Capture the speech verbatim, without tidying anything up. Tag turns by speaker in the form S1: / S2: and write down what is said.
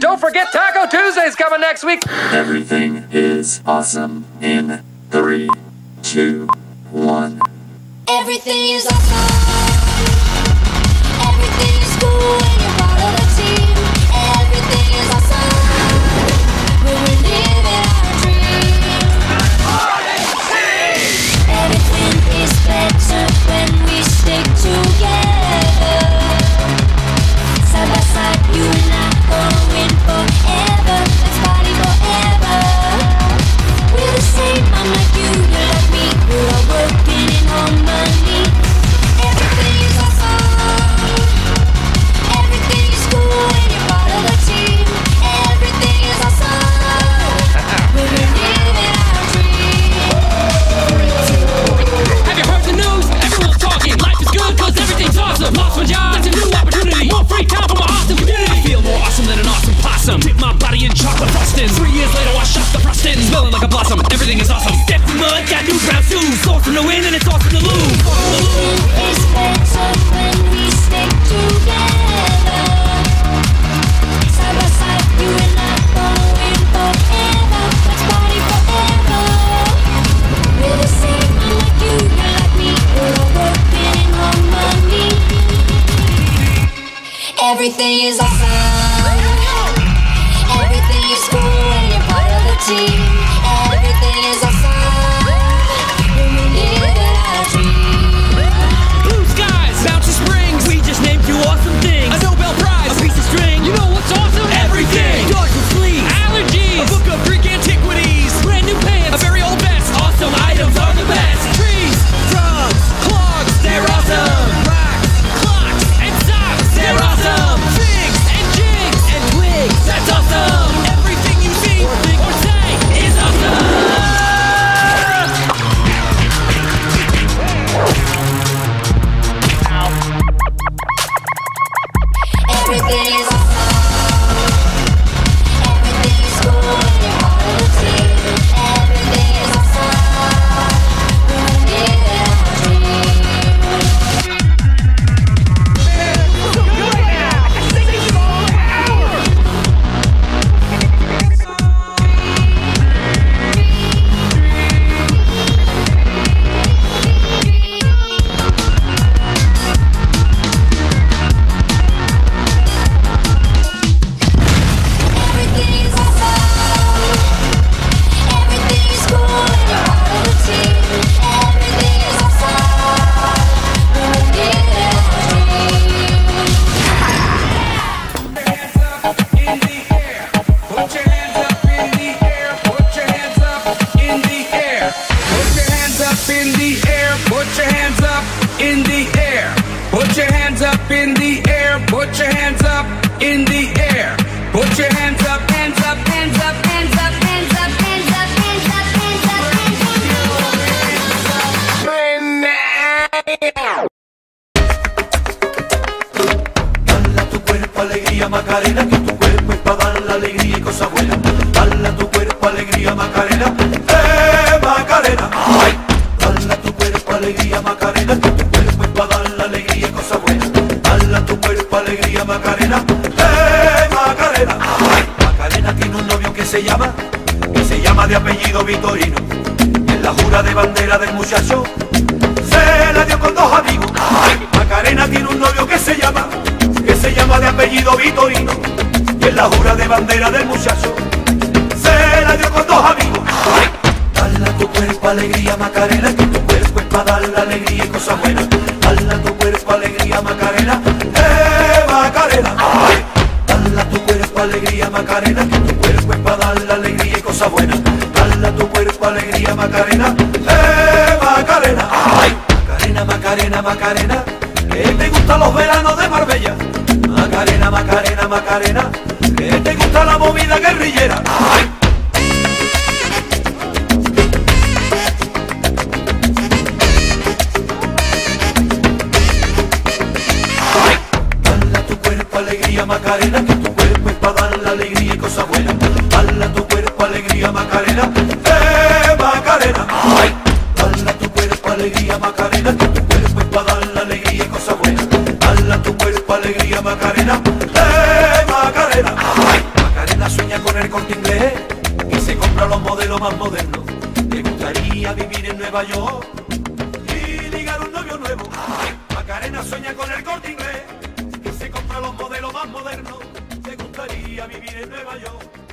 S1: Don't forget Taco Tuesday's coming next week.
S2: Everything is awesome in three, two, one.
S3: Everything is awesome. Everything is cool when you're part of the team. Everything is awesome when we're living our dream. Everything is better when we stick together. Side by side, you and I going forever. Let's party forever. We're the same, I'm like you, you're like me. We're all working in harmony. Everything is awesome. Everything is cool when you're part of the team. Everything is awesome when we're living our dream.
S4: Have you heard the news? Everyone's talking. Life is good cause everything's awesome. Lost my job, that's a new opportunity. More free time for my awesome community. I feel more awesome than an awesome possum. Dip my body in chocolate frosting. Three years later I shot the frosting. Smelling like a blossom, everything is awesome. Stepped in mud, got new brown shoes. Awesome to win and it's awesome to lose.
S3: Everything is better when we stick together. Side by side, you and I going forever. Let's party forever. We're the same, I'm like you, you're like me. We're all working in harmony. Everything is awesome. Everything is cool when you're part of the team. Everything is awesome when we're living our dream.
S4: Blue skies, bouncy springs. We just named you awesome things. A Nobel Prize, a piece of string. You know what's awesome? Everything. Dogs with fleas, allergies, a book of Greek antiquities, brand new pants, a very old vest. Awesome items are the best. Trees, drums, clogs, they're awesome. Rocks, clocks, and socks, they're awesome. Figs and jigs and twigs, that's awesome. Everything you see or think or say is awesome.
S3: Everything is awesome. Everything is cool when you're part of the team. Everything is awesome when we're living our dream. Everything is awesome. Everything is cool when you're part of the team. Everything is awesome when we're living our dream.
S5: Put your hands up in the air. Put your hands up in the air. Put your hands up in the air. Put your hands up in the air. Put your hands up in the air. Put your hands up in the air. Put your hands up, hands up, hands up, hands up, hands up, hands up, hands up, hands up, hands up.
S6: Dale a tu cuerpo alegría Macarena, que tu cuerpo es para dar la alegría y cosas buenas. Dale a tu cuerpo alegría Macarena, eh Macarena. Ay. Dale a tu cuerpo alegría Macarena, que tu cuerpo es para dar la alegría y cosas buenas. Dale a tu cuerpo alegría Macarena, eh Macarena. Ay. Macarena tiene un novio que se llama, que se llama de apellido Vitorino. En la jura de bandera del muchacho se la dio con dos amigos. Ay. Macarena tiene un novio que se llama, que se llama de apellido Vitorino. Y en la jura de bandera del muchacho se la dio con dos amigos. Ay. Dale a tu cuerpo alegría Macarena, que tu cuerpo es para dar la alegría y cosas buenas. Dale a tu cuerpo alegría Macarena, eh Macarena. Ay. Dale a tu cuerpo alegría Macarena, que tu cuerpo es para dar la alegría y cosas buenas. Dale a tu cuerpo alegría Macarena, eh Macarena. Ay. Macarena, Macarena, Macarena, que te gustan los veranos de Marbella. Macarena, Macarena, Macarena, que te gusta la movida guerrillera. Ay. Ay. Dale a tu cuerpo alegría Macarena, que tu cuerpo es para dar la alegría y cosas buenas. Dale a tu cuerpo alegría Macarena, eh Macarena. Ay. Dale a tu cuerpo alegría Macarena, que tu cuerpo es para dar la alegría y cosas buenas. Dale a tu cuerpo alegría Macarena, eh Macarena. Ay. gustaría vivir en Nueva York y ligar un novio nuevo. Macarena sueña con el Corte Inglés, que se compra los modelos más modernos. Te gustaría vivir en Nueva York